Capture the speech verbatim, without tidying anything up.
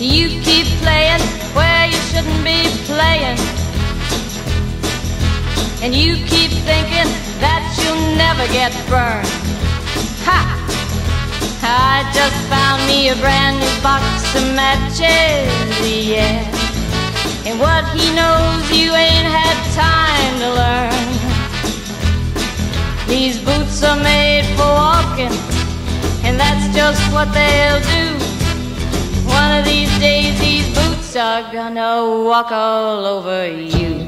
You keep playing where you shouldn't be playing, and you keep thinking that you'll never get burned. Ha! I just found me a brand new box of matches, yeah. And what he knows you ain't had time to learn. These boots are made for walking, and that's just what they'll do. One of these days these boots are gonna walk all over you.